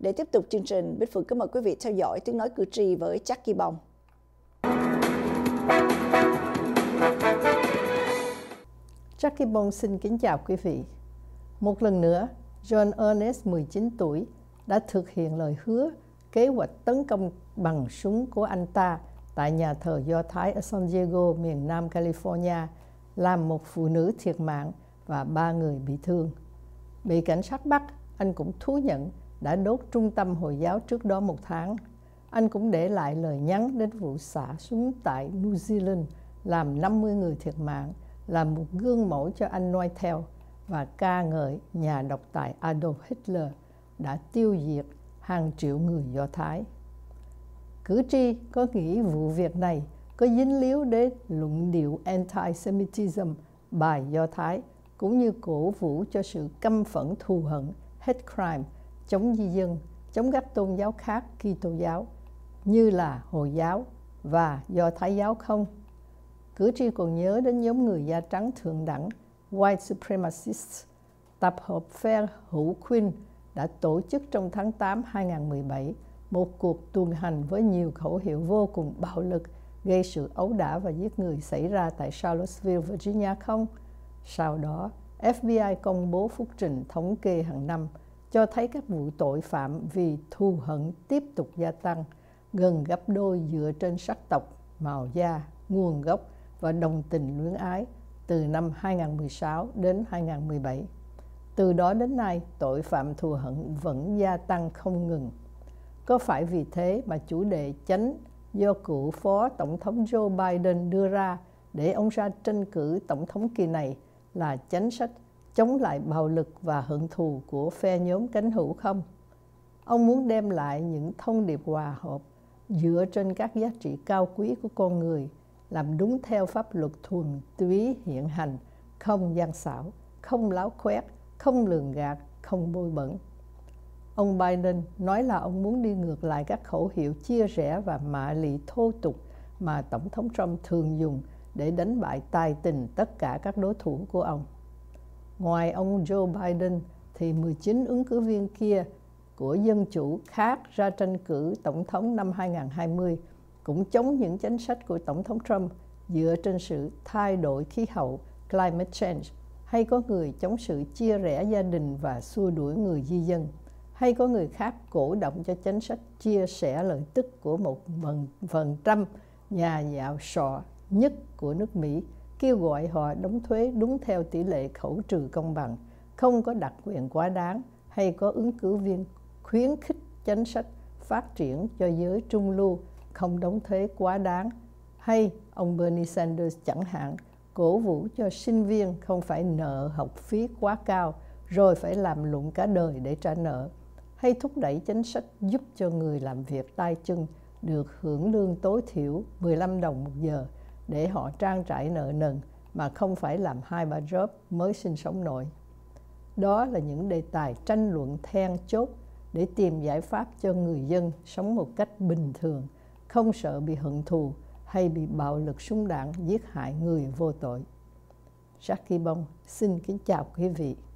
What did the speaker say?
Để tiếp tục chương trình, Bích Phượng kính mời quý vị theo dõi tiếng nói cử tri với Jackie Bông. Jackie Bông xin kính chào quý vị. Một lần nữa, John Earnest, 19 tuổi, đã thực hiện lời hứa kế hoạch tấn công bằng súng của anh ta tại nhà thờ Do Thái ở San Diego, miền Nam California, làm một phụ nữ thiệt mạng và 3 người bị thương. Bị cảnh sát bắt, anh cũng thú nhận đã đốt trung tâm Hồi giáo trước đó 1 tháng. Anh cũng để lại lời nhắn đến vụ xả súng tại New Zealand làm 50 người thiệt mạng, là một gương mẫu cho anh noi theo, và ca ngợi nhà độc tài Adolf Hitler đã tiêu diệt hàng triệu người Do Thái. Cử tri có nghĩ vụ việc này có dính líu đến luận điệu anti-Semitism bài Do Thái, cũng như cổ vũ cho sự căm phẫn thù hận, hate crime, chống di dân, chống các tôn giáo khác Kitô giáo như là Hồi giáo và Do Thái giáo không? Cử tri còn nhớ đến nhóm người da trắng thượng đẳng White Supremacists tập hợp phe hữu khuynh đã tổ chức trong tháng 8 2017 một cuộc tuần hành với nhiều khẩu hiệu vô cùng bạo lực gây sự ấu đả và giết người xảy ra tại Charlottesville, Virginia không? Sau đó, FBI công bố phúc trình thống kê hàng năm cho thấy các vụ tội phạm vì thù hận tiếp tục gia tăng, gần gấp đôi dựa trên sắc tộc, màu da, nguồn gốc và đồng tình luyến ái từ năm 2016 đến 2017. Từ đó đến nay, tội phạm thù hận vẫn gia tăng không ngừng. Có phải vì thế mà chủ đề chánh do cựu Phó Tổng thống Joe Biden đưa ra để ông ra tranh cử Tổng thống kỳ này là chính sách chống lại bạo lực và hận thù của phe nhóm cánh hữu không? Ông muốn đem lại những thông điệp hòa hợp dựa trên các giá trị cao quý của con người, làm đúng theo pháp luật thuần túy hiện hành, không gian xảo, không láo khoét, không lường gạt, không bôi bẩn. Ông Biden nói là ông muốn đi ngược lại các khẩu hiệu chia rẽ và mạ lị thô tục mà Tổng thống Trump thường dùng để đánh bại tài tình tất cả các đối thủ của ông. Ngoài ông Joe Biden thì 19 ứng cử viên kia của Dân Chủ khác ra tranh cử Tổng thống năm 2020 cũng chống những chính sách của Tổng thống Trump dựa trên sự thay đổi khí hậu, climate change, hay có người chống sự chia rẽ gia đình và xua đuổi người di dân, hay có người khác cổ động cho chính sách chia sẻ lợi tức của một phần trăm nhà giàu sọ nhất của nước Mỹ, kêu gọi họ đóng thuế đúng theo tỷ lệ khấu trừ công bằng, không có đặc quyền quá đáng, hay có ứng cử viên khuyến khích chính sách phát triển cho giới trung lưu không đóng thuế quá đáng, hay ông Bernie Sanders chẳng hạn cổ vũ cho sinh viên không phải nợ học phí quá cao rồi phải làm lụng cả đời để trả nợ, hay thúc đẩy chính sách giúp cho người làm việc tay chân được hưởng lương tối thiểu 15 đồng 1 giờ để họ trang trải nợ nần mà không phải làm 2-3 job mới sinh sống nổi. Đó là những đề tài tranh luận then chốt để tìm giải pháp cho người dân sống một cách bình thường, không sợ bị hận thù hay bị bạo lực súng đạn giết hại người vô tội. Jackie Bông xin kính chào quý vị.